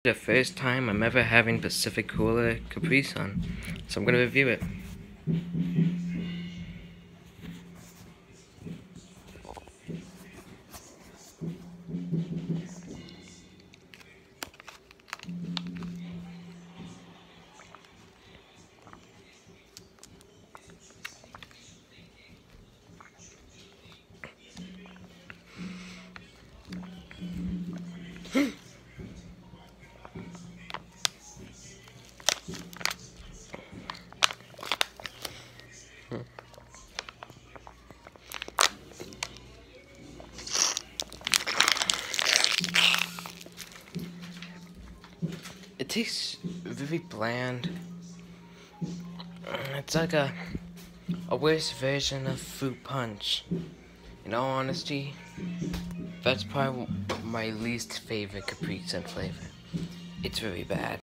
The first time I'm ever having Pacific Cooler Capri Sun, so I'm gonna review it. It tastes very bland. It's like a worse version of fruit punch. In all honesty, that's probably my least favorite Capri Sun flavor. It's very bad.